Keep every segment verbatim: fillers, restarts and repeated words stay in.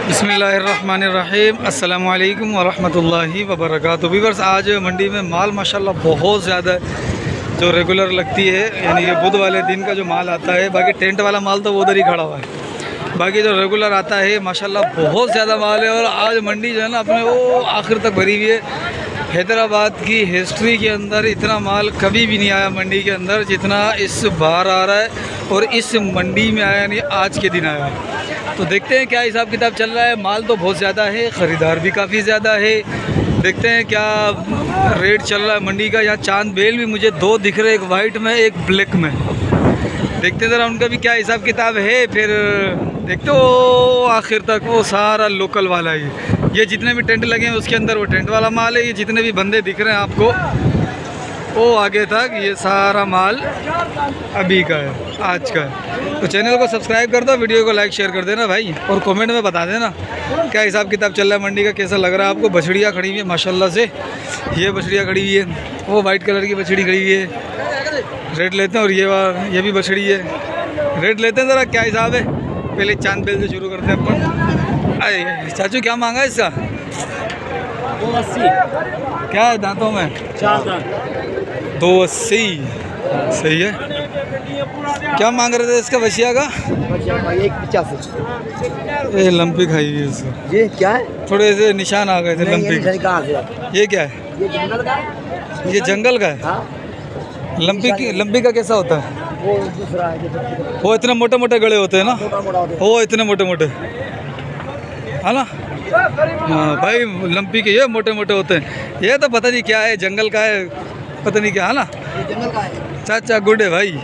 बिस्मिल्लाहिर्रहमानिर्रहीम अस्सलामु अलैकुम वरहमतुल्लाहि वबरकातुहू। व्यूअर्स, आज मंडी में माल माशाल्लाह बहुत ज़्यादा जो रेगुलर लगती है, यानी कि बुध वाले दिन का जो माल आता है। बाकी टेंट वाला माल तो वो उधर ही खड़ा हुआ है, बाकी जो रेगुलर आता है माशाल्लाह बहुत ज़्यादा माल है। और आज मंडी जो है ना अपने वो आखिर तक भरी हुई है। हैदराबाद की हिस्ट्री के अंदर इतना माल कभी भी नहीं आया मंडी के अंदर जितना इस बार आ रहा है, और इस मंडी में आया नहीं, आज के दिन आया है। तो देखते हैं क्या हिसाब किताब चल रहा है। माल तो बहुत ज़्यादा है, ख़रीदार भी काफ़ी ज़्यादा है। देखते हैं क्या रेट चल रहा है मंडी का। यहाँ चांद बेल भी मुझे दो दिख रहे, एक वाइट में एक ब्लैक में। देखते हैं ज़रा उनका भी क्या हिसाब किताब है, फिर देखते हो आखिर तक। वो सारा लोकल वाला ही, ये जितने भी टेंट लगे हैं उसके अंदर वो टेंट वाला माल है। ये जितने भी बंदे दिख रहे हैं आपको वो आगे तक ये सारा माल अभी का है, आज का है। तो चैनल को सब्सक्राइब कर दो, वीडियो को लाइक शेयर कर देना भाई, और कमेंट में बता देना क्या हिसाब किताब चल रहा है मंडी का, कैसा लग रहा है आपको। बछड़ियाँ खड़ी हुई है माशाल्लाह से, ये बछड़ियाँ खड़ी हुई है, वो वाइट कलर की बछड़ी खड़ी हुई है। रेट लेते हैं, और ये ये भी बछड़ी है, रेट लेते हैं ज़रा क्या हिसाब है। पहले चांद बेल से शुरू करते हैं अपन। अरे चाचू क्या मांगा है इसका? दो अस्सी। क्या है दांतों में? चार दांत। दो अस्सी सही है। क्या मांग रहे थे इसका बछिया का? एक पचासी। ये लंपी खाई हुई है इसको। ये क्या है? थोड़े से निशान आ गए थे लंपी के। कहाँ से? ये क्या है? ये जंगल का है। ये जंगल का है। हाँ? लंपी की लंपी का कैसा होता है? वो दूसरा है जो वो इतने मोटे मोटे गले होते हैं ना, मोटा मोटा होता है। वो इतने मोटे मोटे है ना। हाँ भाई, लंपी के ये मोटे मोटे होते हैं। ये तो पता नहीं क्या है, जंगल का है पता नहीं क्या है ना। ये जंगल का है। चाचा गुड है भाई,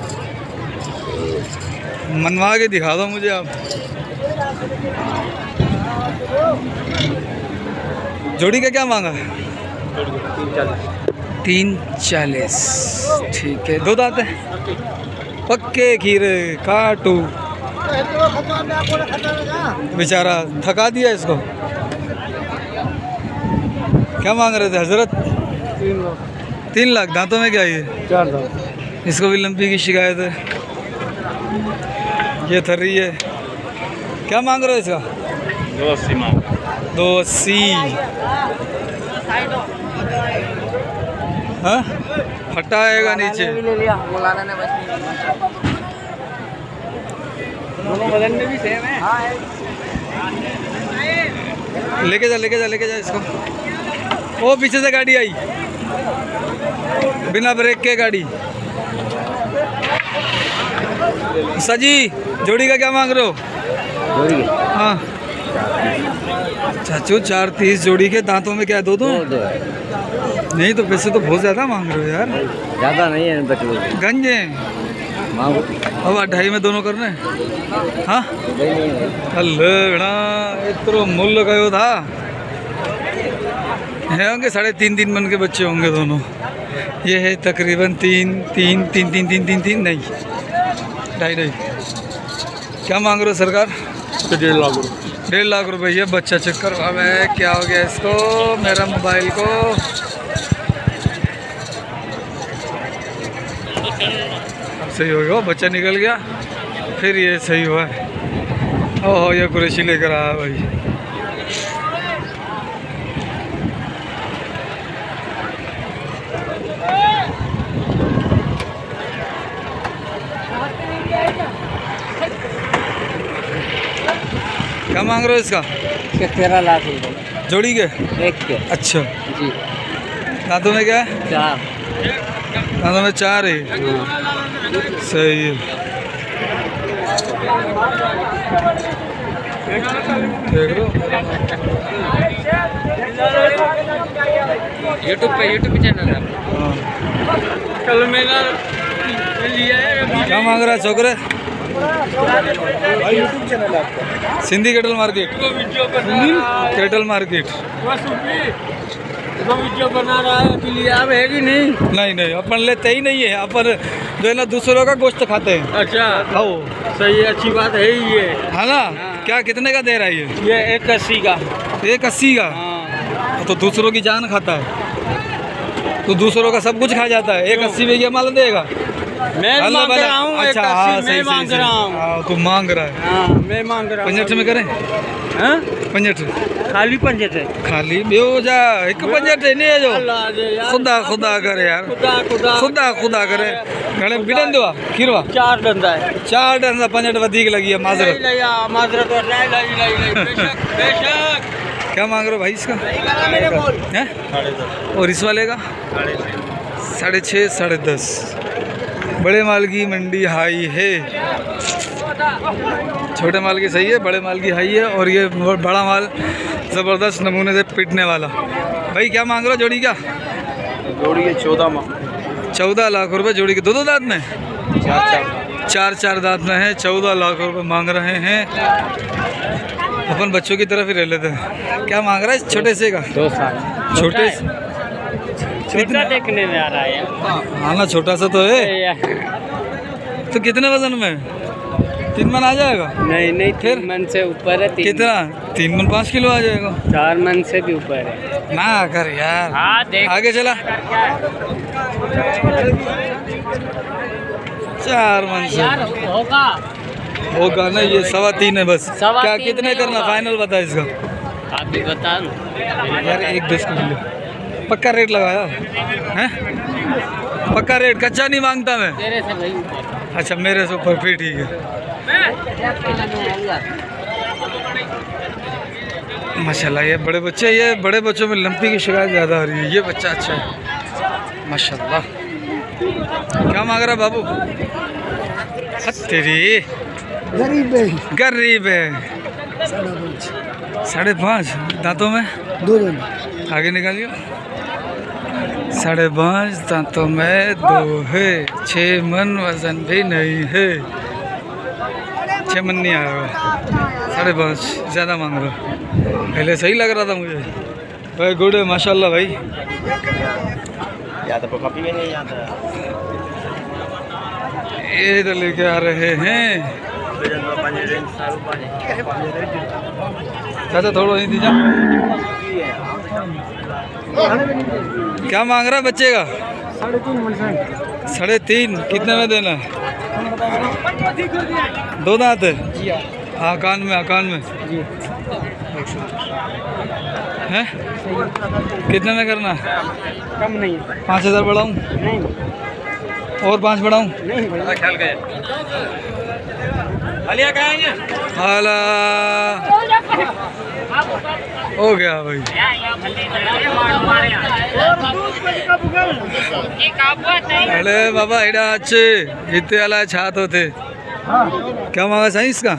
मनवा के दिखा दो मुझे आप। जोड़ी का क्या मांगा है? तीन चालीस। ठीक है, दो दांत है, पक्के खीरे काटू। बेचारा थका दिया इसको। क्या मांग रहे थे हजरत? तीन लाख। तीन लाख दांतों में क्या ये? चार दांत। इसको भी लंपी की शिकायत है। ये थर रही है। क्या मांग रहे हो इसका? दो अस्सी मांग। दो अस्सी। हाँ, हटाएगा नीचे। ले लिया मौलाना ने बस। दोनों बदन में भी सेम है। हाँ है। लेके जा लेके जा लेके जा इसको। वो पीछे से गाड़ी आई, बिना ब्रेक के गाड़ी। सजी जोड़ी का क्या मांग रहे हो? जोड़ी के? हाँ चाचू, चार तीस जोड़ी के। दांतों में क्या है? दो दो? नहीं तो पैसे तो बहुत ज़्यादा मांग रहे हो यार। ज़्यादा नहीं है, गंजे मांगो। अब ढाई में दोनों करने। हाँ अल्लाह, इतना मूल्य कहो था है। होंगे साढ़े तीन तीन मन के बच्चे होंगे दोनों। ये है तकरीबन तीन तीन तीन तीन तीन तीन तीन नहीं ढाई ढाई। क्या मांग रहे हो सरकार? डेढ़ लाख रुपये। डेढ़ लाख रुपए। ये बच्चा चेक करवा मैं, क्या हो गया इसको, मेरा मोबाइल को। अब सही हो गया, बच्चा निकल गया, फिर ये सही हुआ है। ओह, ये कुरैशी लेकर आया भाई। क्या मांग रहे हो इसका? तेरह लाख रुपये जोड़ी के? एक के। अच्छा जी। दांतों में क्या है? चार। दांतों में चार है। सही है। देख लो यूट्यूब पे यूट्यूब चैनल है। हाँ। कल मैंने लिया है। क्या मांग रहा है छोकरे? यूट्यूब चैनल है आपका? Sindhi cattle market. Cattle market video बना रहा है कि लिया है कि नहीं? नहीं नहीं, अपन लेते ही नहीं है। अपन जो है ना दूसरों का गोश्त खाते हैं। अच्छा, हाँ सही है, अच्छी बात है ये, है ना। क्या कितने का दे रहा है ये? ये एक अस्सी का। एक अस्सी का? हाँ। तो दूसरों की जान खाता है, तो दूसरों का सब कुछ खा जाता है। एक अस्सी में ये माल देगा? मैं मांग रहा हूँ। अच्छा हाँ, सही मैं मांग रहा हूँ। तू मांग रहा है। हाँ, मैं मांग रहा हूँ। पंजठ में करें? हाँ पंजठ खाली पंजठ है खाली ॿियो जा हिकु पंजठ इन जो अल्लाह दे यार ख़ुदा ख़ुदा करे यार खुदा खुदा ख़ुदा ख़ुदा करे घणे बिड़ंदो आहे खीरो आहे चार डंडा है चार डन पंजठ वधीक लगी है माजरत नहीं नहीं माजरत नहीं नहीं नहीं नहीं बेशक बेशक क्या मांग रहे हो भाई इसका हैं और इस वाले का साढ़े छः साढ़े दस बड़े माल की मंडी हाई है छोटे माल की सही है बड़े माल की हाई है और ये बड़ा माल ज़बरदस्त नमूने से पिटने वाला भाई क्या मांग रहे हो जोड़ी का जोड़ी है चौदह चौदह लाख रुपए जोड़ी के दो दो दांत में चार चार चार चार दांत में है चौदह लाख रुपए मांग रहे हैं अपन बच्चों की तरफ ही रह लेते हैं क्या मांग रहा है छोटे से का दो साल छोटे छोटा देखने में आ रहा है हाँ ना छोटा सा तो है तो कितने वजन में तीन मन आ जाएगा नहीं नहीं फिर मन से ऊपर है तीन कितना तीन मन पाँच किलो आ जाएगा चार मन से भी ऊपर है ना कर यार हाँ देख आगे चला चार मन से होगा होगा ना ये सवा तीन है बस सवा क्या तीन कितने नहीं करना होगा। फाइनल बता इसका आप भी बता यार एक दस को मिले पक्का रेट लगाया हैं पक्का रेट कच्चा नहीं मांगता मैं तेरे से भाई ऊपर अच्छा मेरे से ऊपर फिर ठीक है माशाल्लाह ये बड़े बच्चे ये बड़े बच्चों में लंपी की शिकायत ज़्यादा आ रही है ये बच्चा अच्छा है माशाल्लाह क्या मांग रहा बाबू तेरी गरीब है गरीब है साढ़े पाँच दांतों में दो दिन आगे निकालियो साढ़े पाँच दांतों में दो है छः मन वजन भी नहीं है छः मन नहीं आएगा साढ़े पाँच ज़्यादा मांग रहा पहले सही लग रहा था मुझे भाई गुड है माशाल्लाह भाई ये तो लेके आ रहे हैं चाचा थोड़ा ही दीजिए क्या मांग रहा है बच्चे का साढ़े तीन मन से साढ़े तीन कितने में देना है दो दांत है हाँ कान में हाँ कान में हैं कितने में करना है कम नहीं पाँच हज़ार बढ़ाऊँ नहीं और पाँच बढ़ाऊँ नहीं ख्याल गए अलिया कहेंगे हाला हो गया भाई अरे बाबा एडा अच्छे इतने वाला छात होते क्या मांगा सही इसका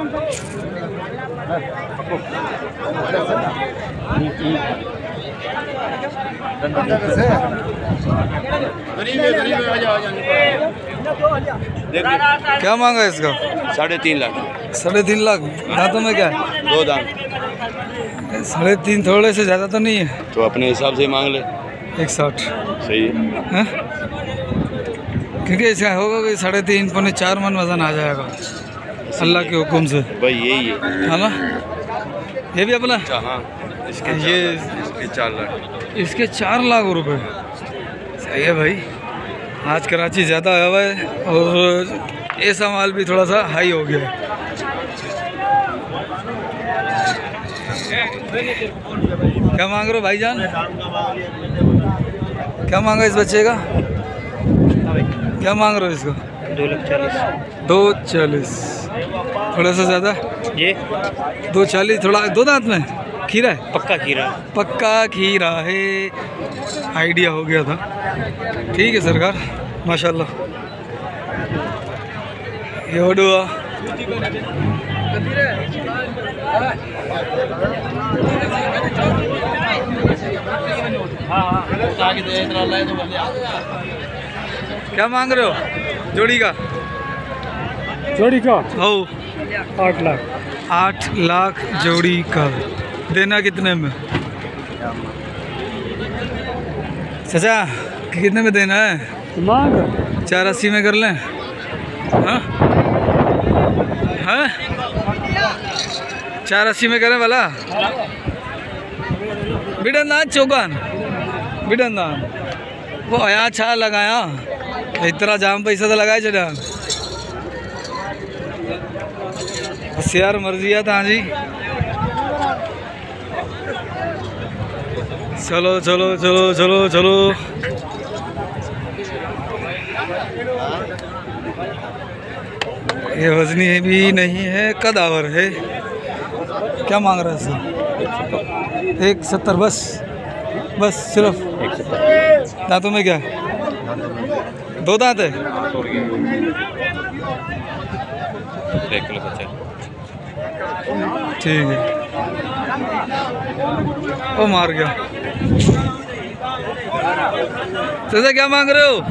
क्या मांगा इसका साढ़े तीन लाख साढ़े तीन लाख दांतों में क्या है दो दाम साढ़े तीन थोड़े से ज़्यादा तो नहीं है तो अपने हिसाब से मांग ले एक साठ सही है हैं क्योंकि ऐसा होगा कि साढ़े तीन पौने चार मन वजन आ जाएगा अल्लाह के हुक्म से भाई यही है है ना ये भी अपना हाँ इसके ये इसके चार लाख इसके चार लाख रुपए सही है भाई आज कराची ज़्यादा आया हुआ है और ऐसा माल भी थोड़ा सा हाई हो गया है क्या मांग रहे हो भाईजान क्या मांगा इस बच्चे का क्या मांग रहे हो इसका दो लाख चालीस दो चालीस थोड़ा सा ज़्यादा ये दो चालीस थोड़ा दो दांत में खीरा है पक्का खीरा पक्का खीरा है आइडिया हो गया था ठीक है सरकार माशाल्लाह ये वडुआ क्या मांग रहे हो जोड़ी का जोड़ी का हो आठ लाख आठ लाख जोड़ी का देना कितने में चाचा कितने में देना है मांग चार अस्सी में कर लें हाँ हाँ चार अस्सी में करें वाला बिडन दान चौकान बिडन दान वो आया छा लगाया इतना जाम पैसा तो लगाए चढ़ा यार मर्जी है तव्हांजी चलो चलो चलो चलो चलो। ये वजनी भी नहीं है, कदावर है। क्या मांग रहा है इसका? एक सत्तर बस, बस सिर्फ। दांतों में क्या है? दो दांत है। ठीक है। ओ मार गया। चाचा क्या मांग रहे हो?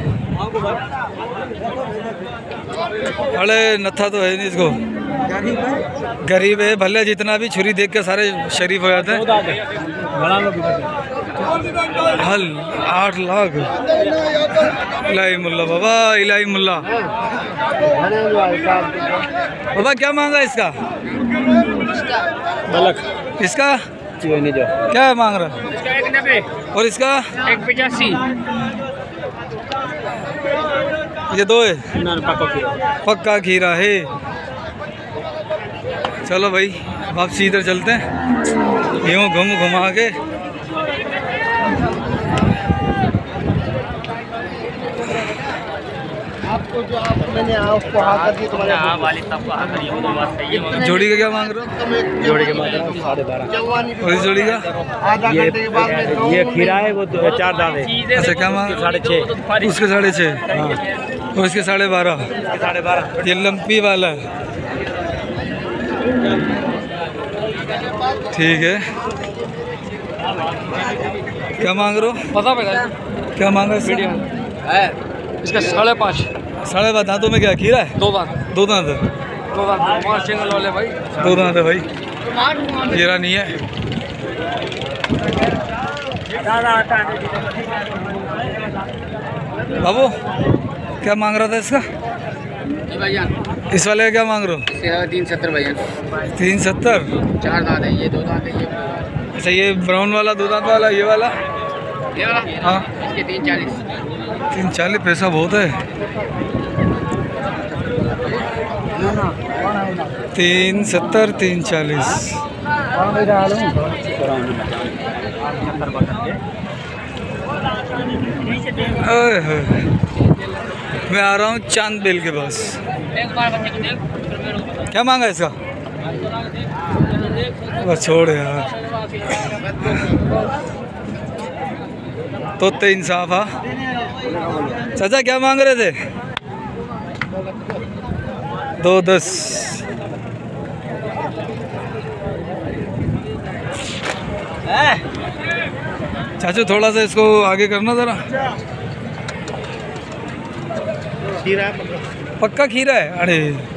अरे नथा तो है नहीं इसको, गरीब है। भले जितना भी छुरी देख के सारे शरीफ हो जाते हैं। हल आठ लाख। इलाही मुल्ला बाबा, इलाही मुल्ला बाबा। क्या मांगा इसका? इसका क्या मांग रहा? और इसका एक पचासी। ये दो है। पक्का खीरा है। चलो भाई वापसी इधर चलते हैं, यूँ घूम घुमा के। आपको जो आप मैंने उसको हाँ कर दी तुम्हारे हाँ वालिद साहब को हाँ करिए, वो तो बात सही है। जोड़ी का क्या मांग रहे हो? जोड़ी के मांग साढ़े बारह। और इस जोड़ी का? ये ये खीरा है, वो दो- चार दांत है। अच्छा क्या मांग? साढ़े छः। उसके साढ़े छः और इसके साढ़े बारह। साढ़े बारह। ये लंपी वाला है। ठीक है। क्या मांग रहे हो? पता पड़ा क्या मांगा इसका? है इसका साढ़े पाँच। साढ़े बारह। दांतों में क्या खीरा है? दो दांत। दो दांत है। दो दांत पाँच सिंगल वाले भाई। दो दांत है भाई। खीरा नहीं है। बाबू क्या मांग रहा था इसका? भैया इस वाले का क्या मांग रहे हो? तीन सत्तर भैया। तीन सत्तर। चार दांत है, ये दो दांत है, ये अच्छा ये ब्राउन वाला दो दांत वाला, ये वाला? ये वाला हाँ इसके तीन चालीस। तीन चालीस। पैसा बहुत है। तीन सत्तर तीन चालीस। मैं आ रहा हूँ चांद बेल के पास। क्या मांगा इसका? बस छोड़ यार, तो ते इंसाफ। हाँ चाचा क्या मांग रहे थे? दो दस। चाचू थोड़ा सा इसको आगे करना ज़रा। पक्का खीरा है? अरे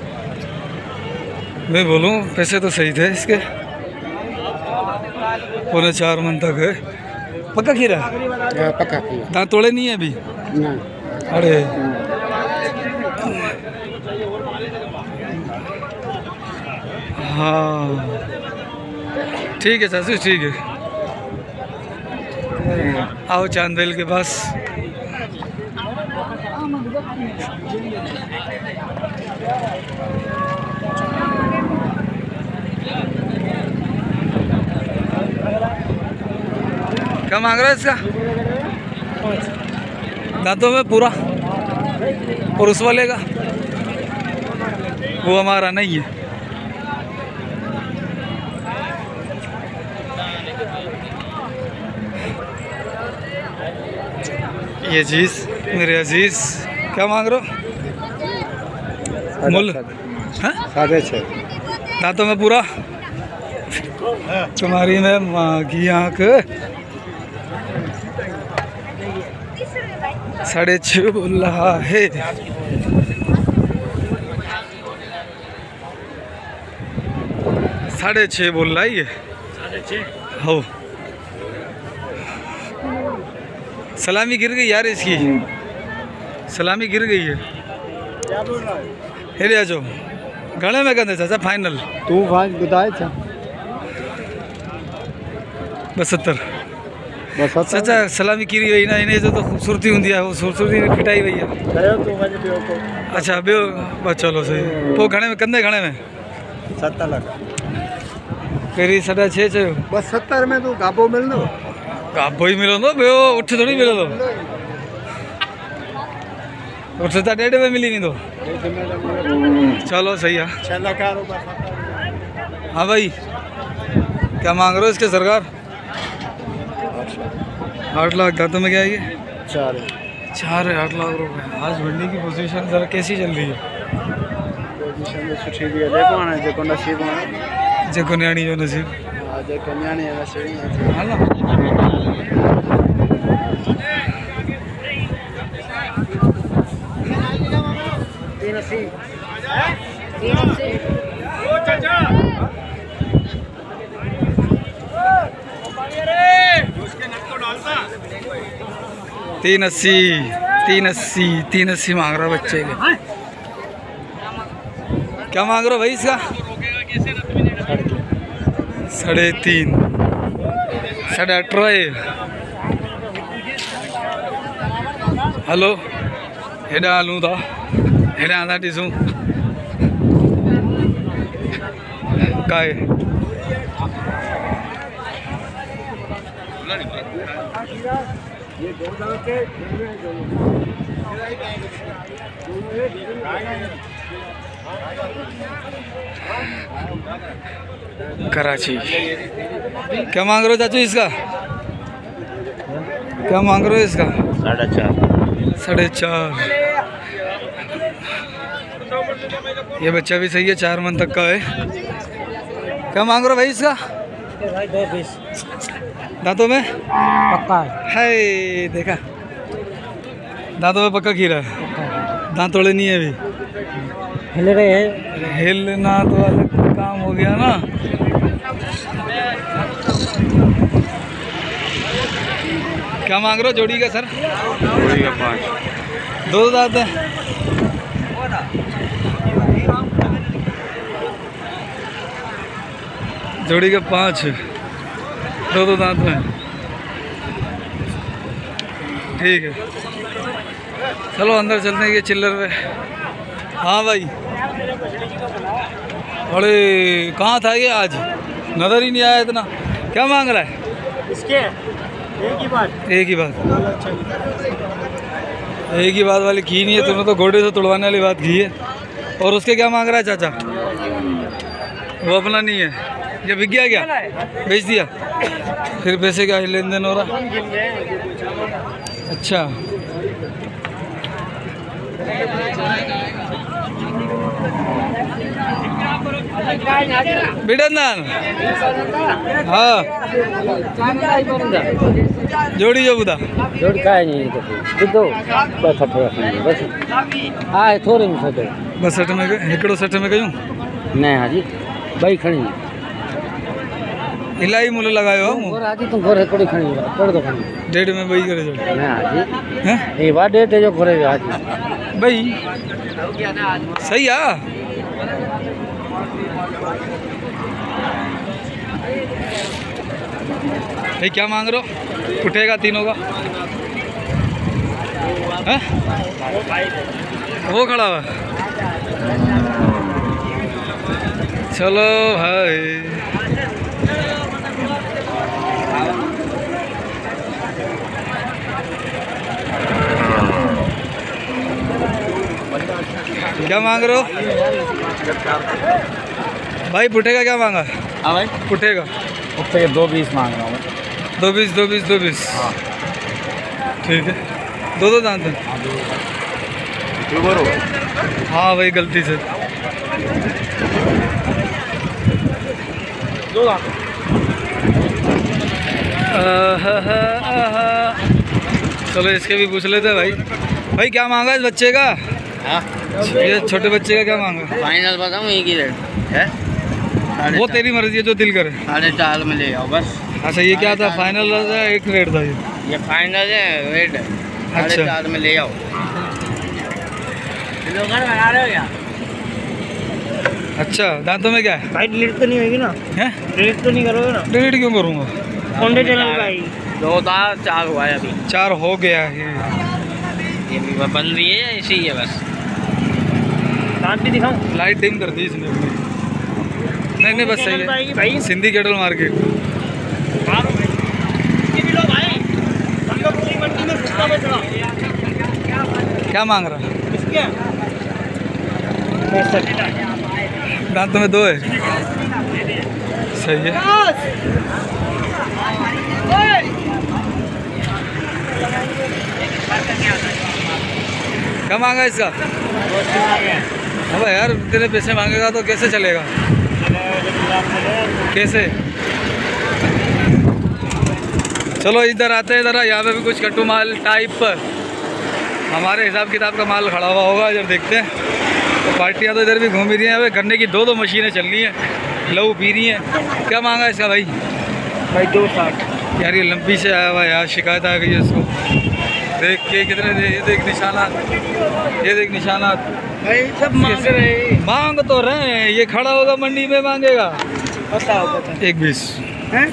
मैं बोलूँ पैसे तो सही थे इसके, पौने चार मन तक है। पक्का खीरा है? पक्का दांत तोड़े नहीं है अभी? अरे हाँ ठीक है चाचू, ठीक है। आओ चांदबेल के पास। क्या मांग रहा है इसका? दांतों में पूरा। और उस वाले का? वो हमारा नहीं है। ये चीज़ मेरे अजीज क्या मांग रहे हो? मुल साढ़े छः। दांतों में पूरा। तुम्हारी मैं माँ की आँख साढ़े छः बोल रहा है। साढ़े छः बोल रहा है ये। हो सलामी गिर गई यार इसकी, सलामी गिर गई है। हेरे आजो घणे में कहते चाचा फाइनल? तू भाई बताए था बहत्तर। बस चाचा सलामी कीरी वही ना, इन्हें जो तो खूबसूरती होंगी है वो खूबसूरती फिटाई वही है। अच्छा बियो बस चलो सही। वो घणे में कंधे घणे में सत्तर लगा करी साढ़ा छः चयो। बस सत्तर में तू गाबो मिल दो। आप वही मिलो दो बे उठ थोड़ी मिलो दो उठ तो डेढ़ में मिली नहीं दो चलो सही है। हाँ भाई क्या मांग रहे हो इसके सरकार? आठ लाख दांतों में क्या है ये? चार चार है आठ लाख रुपए। आज मंडी की पोजीशन जरा कैसी चल रही है? देखो ना जो नसीब है जो कन्याणी जो नसीब जो कन्याणी है वैसे ही है। हाँ ना तीन अस्सी तीन अस्सी तीन अस्सी तीन अस्सी मांग रहा बच्चे के। क्या मांग रहे हो भाई इसका? साढ़े तीन साढ़े अठारह। हेलो हेडा लूँ था हेडा आधा टीसू काय कराची। क्या मांग रहे हो चाचू इसका? क्या मांग रहे हो इसका? साढ़े चार साढ़े चार। ये बच्चा भी सही है चार मन तक का है। क्या मांग रहे हो भाई इसका? भाई दो बीस दांतों में पक्का है देखा दांतों में पक्का खीरा है। दांत तोड़े नहीं है अभी हिल रहे हैं। हिलना तो अलग काम हो गया ना। क्या मांग रहे हो जोड़ी का सर? जोड़ी का पाँच। दो दांत है। जोड़ी का पाँच दो दो दांत में ठीक है। चलो अंदर चलते हैं ये चिल्लर पे। हाँ भाई अरे कहाँ था ये आज नज़र ही नहीं आया इतना। क्या मांग रहा है इसके एक ही बात एक ही बात एक ही बात वाली की नहीं है तुमने तो घोड़े से तुड़वाने वाली बात की है। और उसके क्या मांग रहा है चाचा? वो अपना नहीं है ये बिक गया क्या? बेच दिया फिर पैसे क्या लेन देन हो रहा? अच्छा बिडन हाँ जोड़ी जो बुदा जोड़ का है नहीं तो दो बस बस हाँ थोड़े में सोचो बस सठ में हिकिड़ो सठ में कयूं नहीं हाजी भाई खड़ी इलाही मुल लगायो और हाजी तुम घर थोड़ी खड़ी कर दो खड़ी डेढ़ में बई करे जो नहीं हाजी हैं ये बात डेट है जो करे हाजी बई सही है। भाई क्या मांग रहे हो? उठेगा तीनों का है? वो खड़ा हुआ चलो भाई क्या मांग रहे हो भाई? पुठेगा क्या मांगा? हाँ भाई पुठेगा उससे दो बीस मांग रहा हूँ। दो बीस दो बीस दो बीस ठीक है। दो दो दांत हैं। हाँ भाई गलती से दो दांत चलो इसके भी पूछ लेते हैं भाई। भाई क्या मांगा इस बच्चे का? ये छोटे बच्चे का क्या मांगा? फाइनल बताऊँ एक ही रेट है वो तेरी मर्जी है जो दिल करे। साढ़े चार में ले आओ बस। अच्छा ये क्या था फाइनल था एक रेट था ये? ये फाइनल है रेट साढ़े अच्छा चार में ले आओ। बना रहे हो क्या? अच्छा दांतों में क्या है? भाई डिलीट तो नहीं होगी ना? हैं डिलीट तो नहीं करोगे ना? डिलीट क्यों करूँगा? कौन चैनल भाई? दो था चार हुआ है अभी। चार हो गया है ये भी बन रही है या इसी है बस? दांत भी दिखाऊं? लाइट डिम कर दी इसने अपनी। नहीं नहीं बस सही है। भाई सिंधी कैटल मार्केट। ये भी लो भाई। क्या मांग रहा? दांतों में दो है, सही है। क्या मांगा इसका? अबे यार तेरे पैसे मांगेगा तो कैसे चलेगा? कैसे? चलो इधर आते हैं ज़रा, यहाँ पे भी कुछ कट्टू माल टाइप हमारे हिसाब किताब का माल खड़ा हुआ होगा, इधर देखते हैं। तो पार्टियाँ तो इधर भी घूम ही रही हैं। गन्ने की दो दो मशीनें चल रही हैं, लहू पी रही हैं। क्या मांगा इसका भाई? भाई दो साठ। यार ये लंबी से आया हुआ यार, शिकायत आ गई है इसको। देख के कितने दे, ये देख निशानात, ये देख निशानात भाई सब मांग रहे हैं। मांग तो रहे हैं, ये खड़ा होगा मंडी में मांगेगा। बताओ बताओ। एक बीस हैं?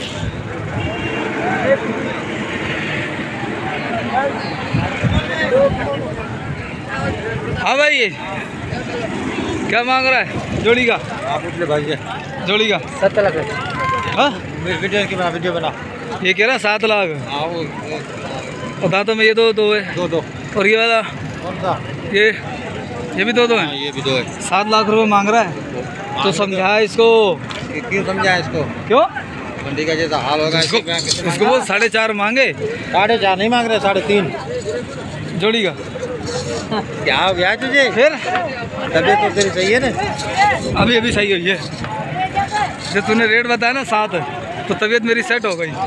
हाँ भाई, ये क्या मांग रहा है जोड़ी का? आप इसलिए भाई जोड़ी का सत्तर लाख। हाँ वीडियो की बना, वीडियो बना। ये कह रहा सात लाख। आओ और दांतों में ये दो दो है, दो दो। और ये वाला कौन सा? ये ये भी दो दो हाँ, है। ये भी दो है। सात लाख रुपए मांग रहा है, तो समझा इसको। क्यों समझा इसको? क्यों? मंडी का जैसा हाल होगा इसको इसको वो साढ़े चार मांगे। साढ़े चार नहीं मांग रहे, साढ़े तीन जोड़ी का। क्या हो गया तुझे? फिर तबीयत तो तेरी सही है ना? अभी अभी सही हुई है। जब तूने रेट बताया ना सात, तो तबीयत मेरी सेट हो गई।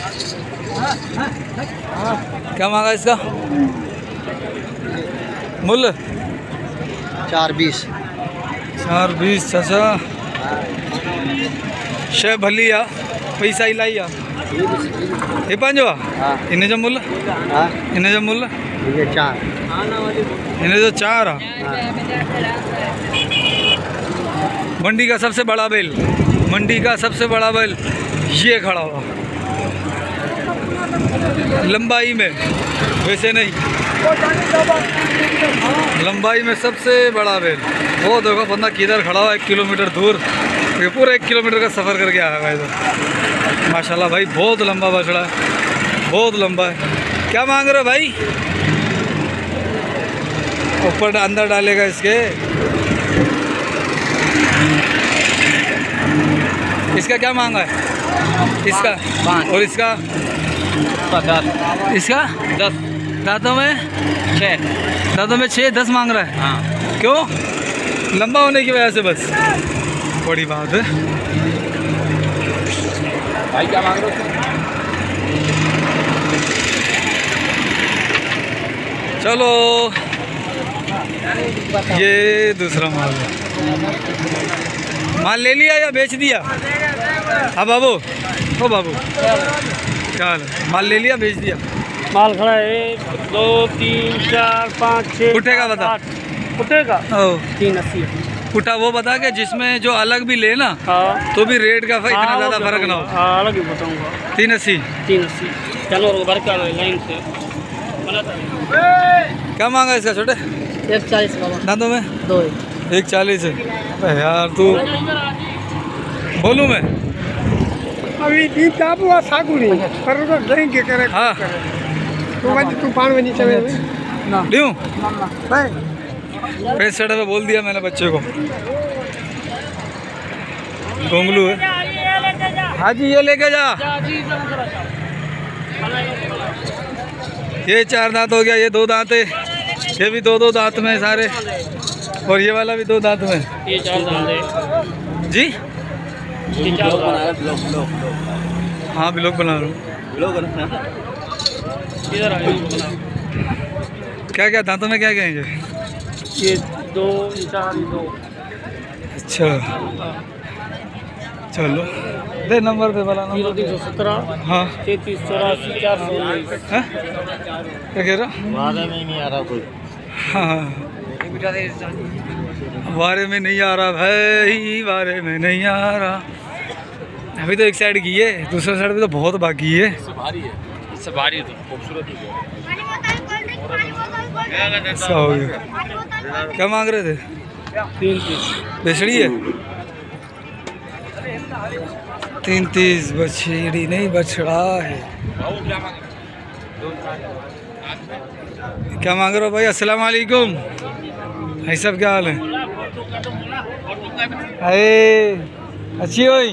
क्या मांगा इसका मूल्य? चार बीस। चार बीस चाचा शे भली आ पैसा ही लाई आ ये पंजवा। हाँ इन्हें जो मूल्य, हाँ, इन्हें जो मूल्य, ये चार। इन्हें जो चार आ। हाँ। मंडी का सबसे बड़ा बैल, मंडी का सबसे बड़ा बैल ये खड़ा हुआ लंबाई में, वैसे नहीं, लंबाई में सबसे बड़ा बैल। वो देखो बंदा किधर खड़ा हुआ, एक किलोमीटर दूर, ये पूरा एक किलोमीटर का सफ़र करके आया हुआ इधर। माशाल्लाह भाई बहुत लंबा बछड़ा है, बहुत लंबा है। क्या मांग रहे हो भाई? ऊपर अंदर डालेगा इसके। इसका क्या मांगा है? इसका और इसका दस। इसका दस। दांतों में छः। दांतों में छः दस मांग रहा है। हाँ। क्यों? लंबा होने की वजह से बस, बड़ी बात है। भाई क्या मांग रहे हो? चलो ये दूसरा माल है। माल ले लिया या बेच दिया? हाँ बाबू, ओ बाबू क्या हाल है? माल ले लिया बेच दिया? माल खड़ा है एक दो तीन चार पाँच छः। उठेगा बता। उठेगा ओ तीन अस्सी। उठा वो बता के जिसमें जो अलग भी ले ना, हाँ तो भी रेट का इतना हाँ, ज़्यादा वो फर्क ना हो। बताऊंगा। हाँ अलग ही बताऊँगा। तीन अस्सी। तीन अस्सी जानवर को भर कर लाइन से क्या मांगा इसका छोटे? एक चालीस बाबा। दांतों में दो एक चालीस है। अबे यार तू बोलूँ मैं? अभी दी ताबुआ सागुनी पर तो देंगे करे हाँ तो वज तूफान में नीचे में ड्यू भाई पैंसठ पे बोल दिया मैंने बच्चे को। घोंगलू है। हाँ जी ये लेके जा। ये चार दांत हो गया, ये दो दांत है, ये भी दो दो दांत में सारे, और ये वाला भी दो दांत में। ये चार दांत है जी ये चार दांत है। हाँ ब्लॉग बना रहा हूँ। इधर आ क्या क्या दांतों में क्या क्या है ये? ये दो ये चार ये दो। अच्छा चलो दे नंबर दे वाला जीरो नंबर। तीन सौ सत्रह हाँ तैंतीस चौरासी चार सौ उन्नीस। हैं? क्या कह रहा? वादा में नहीं आ रहा कोई। हाँ वारे में नहीं आ रहा भाई, वारे में नहीं आ रहा। अभी तो एक साइड की है, दूसरे साइड पे तो बहुत बाकी है। भारी है, इससे भारी है तो खूबसूरत है। ऐसा हो गया। क्या मांग रहे थे? तीन तीस बेचड़ी है। तीन तीस बछड़ी नहीं बछड़ा है। क्या मांग रहे हो भाई? अस्सलाम वालेकुम भाई साहब, क्या हाल है? अरे अच्छी हुई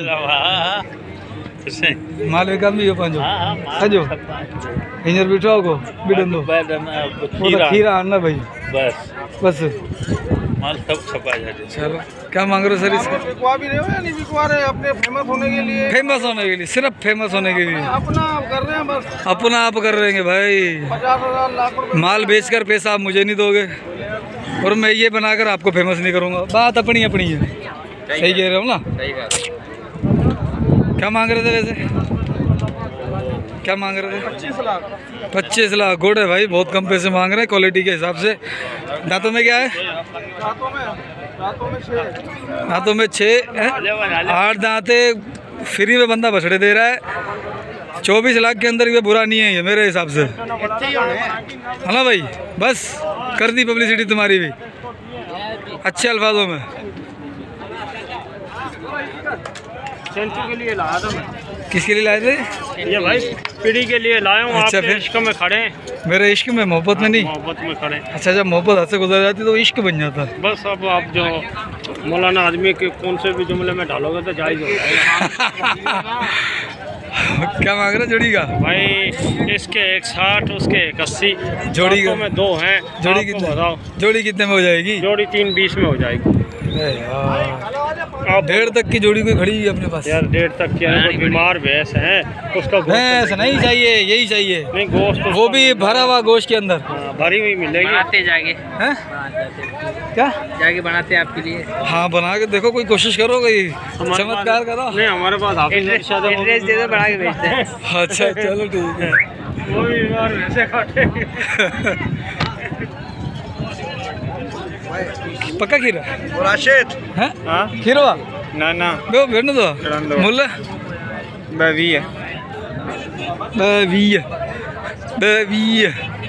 माल विकाम भी हो पंजो सजो हींअर बीठो को बिडन दो वो तो खीरा आना भाई बस बस माल सब छपा जाए। चलो क्या मांग रहे हो सर इसका? बिकवा भी रहे हो या नहीं बिकवा रहे? अपने फेमस होने के लिए, फेमस होने के लिए, सिर्फ फेमस होने के लिए अपना आप कर रहे हैं बस। अपना आप कर रहे हैं भाई। पचास हजार लाख रुपए माल बेचकर पैसा आप मुझे नहीं दोगे और मैं ये बनाकर आपको फेमस नहीं करूँगा। बात अपनी अपनी है, सही कह रहे हो ना? क्या मांग रहे थे वैसे? क्या मांग रहे थे? पच्चीस लाख पच्चीस लाख गुड है भाई, बहुत कम पैसे मांग रहे हैं क्वालिटी के हिसाब से। दांतों में क्या है? दांतों में दांतों में छह दांतों में छः है, आठ दांते फ्री में बंदा बछड़े दे रहा है। चौबीस लाख के अंदर ये बुरा नहीं है ये मेरे हिसाब से, है ना भाई? बस कर दी पब्लिसिटी तुम्हारी भी अच्छे अल्फाजों में। सेल्फी के लिए लाया था मैं। किसके लिए लाए थे? ये भाई पीढ़ी के लिए लाया हूँ। अच्छा, आपके फिर? इश्क में खड़े हैं। मेरे इश्क में, मोहब्बत में नहीं। मोहब्बत में खड़े हैं। अच्छा, जब मोहब्बत हाथ से गुजर जाती तो इश्क बन जाता। बस अब आप जो मौलाना आदमी के कौन से भी जुमले में डालोगे तो जायज़ हो जाएगा। क्या मांग रहे जोड़ी का? भाई इसके एक साठ उसके एक अस्सी जोड़ी का? में दो हैं। जोड़ी आपको कितने? बताओ जोड़ी कितने में हो जाएगी? जोड़ी तीन बीस में हो जाएगी। अरे यार, डेढ़ तक की जोड़ी कोई खड़ी है अपने पास? यार डेढ़ तक क्या है, कोई बीमार भैंस है उसका गोश्त भैंस नहीं चाहिए, यही चाहिए। नहीं गोश्त वो भी भरा हुआ गोश्त के अंदर। हाँ, भरी हुई मिलेगी। बनाते जाके हैं? क्या जाके बनाते हैं आपके लिए। हाँ बना के देखो, कोई कोशिश करो, कोई हमारे चमत्कार पास- करो। नहीं हमारे पास हाफिज इरशाद है, वो एड्रेस दे दो, बना के भेजते हैं। अच्छा चलो ठीक है। वो भी बीमार भैंसे काटेंगे। पक्का खीरा राशिद है? हाँ खीरवा ना ना बे भेड़ दो रहने दो। मुल्ला बवी है। बवीय बवीय।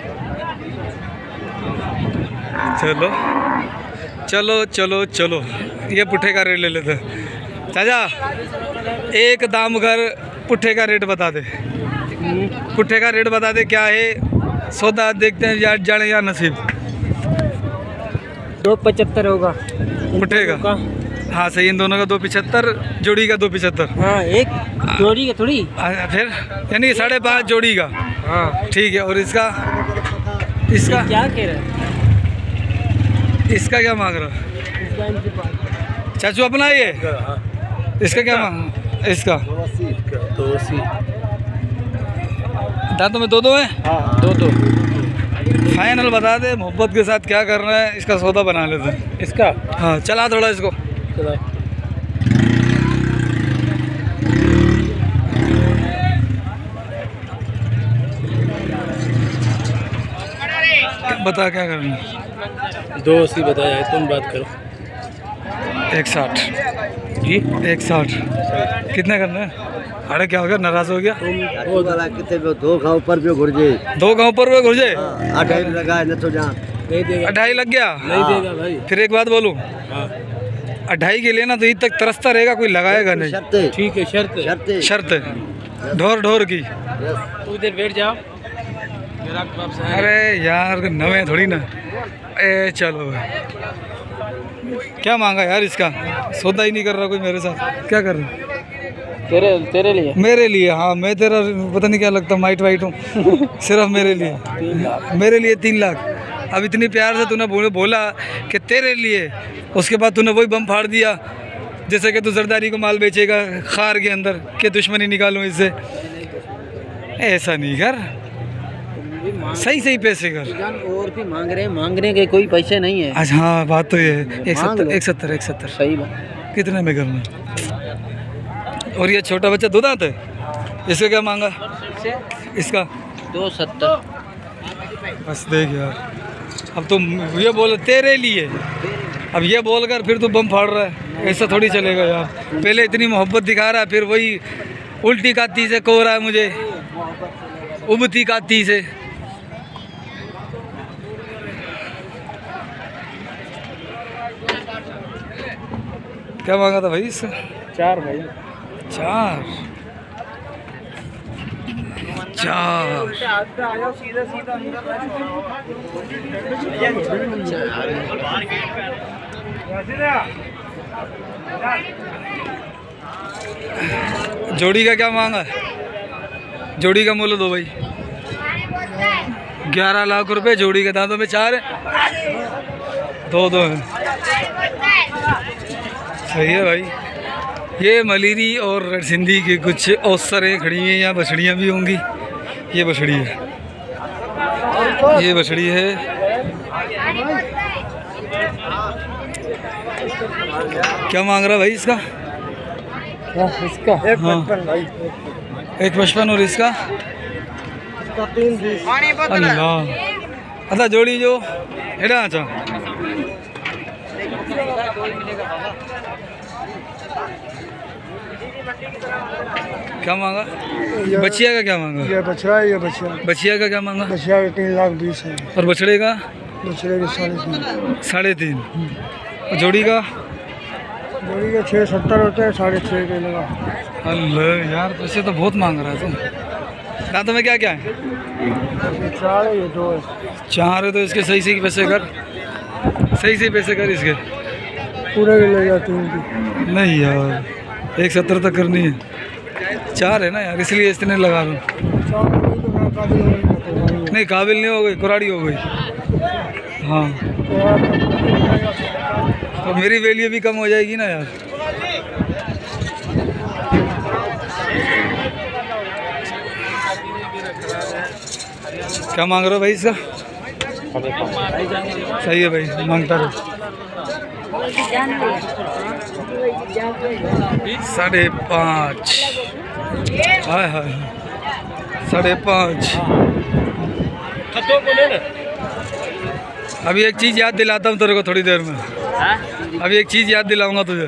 चलो चलो चलो चलो, ये पुट्ठे का रेट ले लेते हैं। चाचा एक दाम घर पुट्ठे का रेट बता दे, पुट्ठे का रेट बता दे क्या है? सौदा देखते हैं या जाने या नसीब। दो पचहत्तर होगा पुट्ठे का? हाँ सही, इन दोनों का दो पिछहत्तर, जोड़ी का दो पिछहत्तर। हाँ, एक जोड़ी का थोड़ी। आ, फिर यानी साढ़े पाँच जोड़ी का। हाँ ठीक है, और इसका इसका क्या कह रहे हैं? इसका क्या मांग रहा? चाचू अपना ये, इसका क्या मांग? इसका दांतों में दो दो है? हाँ दो दो। फाइनल बता दे, मोहब्बत के साथ क्या करना है, इसका सौदा बना लेते हैं। इसका हाँ चला थोड़ा इसको। बता क्या करना है? दो अस्सी बताया है, तुम बात करो। एक साठ जी एक साठ कितना करना है? अरे क्या हो गया, नाराज हो गया? वो वाला कितने पे दो गाँव पर भी घुर जाए दो गाँव पर हुए घुर्जे, अठाई लगा है न तो जहाँ नहीं देगा, अढ़ाई लग गया। नहीं देगा भाई। फिर एक बात बोलूं, हाँ अढ़ाई के लिए ना तो ईद तक तरसता रहेगा, कोई लगाएगा नहीं। शर्त है, ठीक है, शर्त है। शर्त है। शर्त है, ढोर ढोर की। उधर बैठ जाओ। अरे यार नवे थोड़ी ना। ए चलो भाई, क्या मांगा यार इसका? सौदा ही नहीं कर रहा कोई मेरे साथ, क्या कर रहा? तेरे तेरे लिए मेरे लिए? हाँ मैं तेरा पता नहीं क्या लगता, माइट वाइट हूँ। सिर्फ मेरे लिए, मेरे लिए तीन लाख। अब इतनी प्यार से तूने बोले बोला कि तेरे लिए, उसके बाद तूने वही बम फाड़ दिया जैसे कि तू जरदारी को माल बेचेगा खार के अंदर, कि दुश्मनी निकालूं इससे। ऐसा नहीं कर, सही सही पैसे कर। और भी मांग रहे हैं, मांगने के कोई पैसे नहीं है। अच्छा हाँ बात तो ये है। एक मांग सत्तर लो। एक सत्तर एक सत्तर सही बात। कितने में करना? और ये छोटा बच्चा दो दांत है, इसका क्या मांगा? इसका दो सत्तर। बस देख यार, अब तुम ये बोल तेरे लिए, अब ये बोलकर फिर तू बम फाड़ रहा है, ऐसा थोड़ी चलेगा यार। पहले इतनी मोहब्बत दिखा रहा है, फिर वही उल्टी काती से को रहा है मुझे, उबती काती से। क्या मांगा था भाई इसका? चार भाई चार। चार। जोड़ी का क्या मांगा? जोड़ी का मूल्य दो भाई। ग्यारह लाख रुपए जोड़ी के, दांतों में चार है, दो दो है। सही है भाई। ये मलीरी और रेड सिंधी की कुछ औसरें खड़ी हैं, यहाँ बछड़ियाँ भी होंगी। ये बछड़ी है, ये बछड़ी है। क्या मांग रहा भाई इसका? इसका एक हाँ। पचपन भाई, एक पचपन और इसका इसका तीन बीस। अल्लाह। अच्छा जोड़ी जो एडा अच्छा क्या मांगा? बछिया का क्या मांगा? ये बछड़ा है, ये बछड़ा बछिया का क्या मांगा? बछड़ा के तीन लाख बीस है, और बछड़े का बछड़े के साढ़े तीन, साढ़े तीन। और जोड़ी का जोड़ी के छः सत्तर होते हैं, साढ़े छः के लगा। अल्लाह यार, पैसे तो बहुत मांग रहा है तुम। दांतों में क्या क्या है? ये चार है, ये दो है। चार है तो इसके सही सही पैसे कर, सही सही पैसे कर इसके। पूरे के ले जाती हूँ। नहीं यार, एक सत्तर तक करनी है। चार है ना यार, इसलिए इतने लगा रहा हूँ। नहीं काबिल नहीं हो गई, कुराड़ी हो गई। हाँ तो मेरी वैल्यू भी कम हो जाएगी ना यार। क्या मांग रहे हो भाई इसका? सही है भाई, मांगता रहो। साढ़े पाँच, हाय हाय, साढ़े पाँच। अभी एक चीज़ याद दिलाता हूँ तेरे को थोड़ी देर में। अभी एक चीज़ याद दिलाऊंगा तुझे।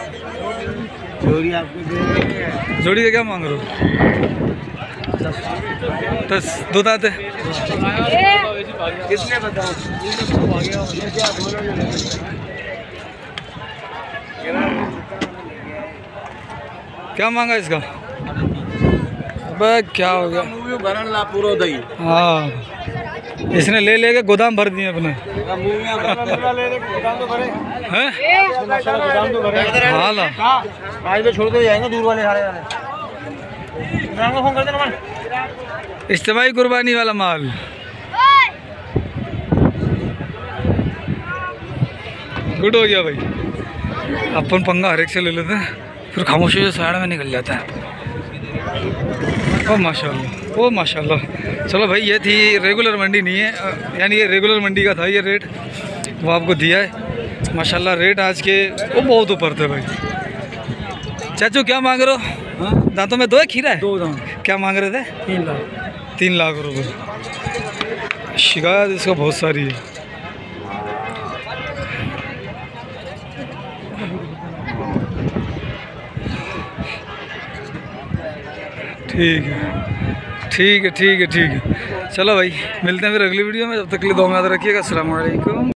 जोड़ी का क्या मांग रहे हो? दस। दो दांत है। किसने बताया? क्या मांगा इसका? अबे क्या हो गया? हाँ इसने ले लेके गोदाम भर दिए अपने। हैं? हाँ ला। आज तो छोड़ के जाएंगे दूर वाले सारे वाले। फोन कर देना। इज्तिमाई कुर्बानी वाला माल। गुड हो गया भाई। अपन पंगा हर एक से ले लेते हैं, फिर खामोशी से साइड में निकल जाता है। ओ माशाल्लाह, ओ माशाल्लाह। चलो भाई, ये थी रेगुलर मंडी नहीं है, यानी ये रेगुलर मंडी का था ये रेट, वो आपको दिया है। माशाल्लाह रेट आज के वो बहुत ऊपर थे भाई। चाचू क्या मांग रहे हो? हाँ? दांतों में दो है, खीरा है? दो दांत। क्या मांग रहे थे? तीन लाख। तीन लाख रुपए। शिकायत इसका बहुत सारी है। ठीक है ठीक है ठीक है ठीक है। चलो भाई, मिलते हैं फिर अगली वीडियो में। जब तक के लिए दुआ में याद रखिएगा। अस्सलाम वालेकुम।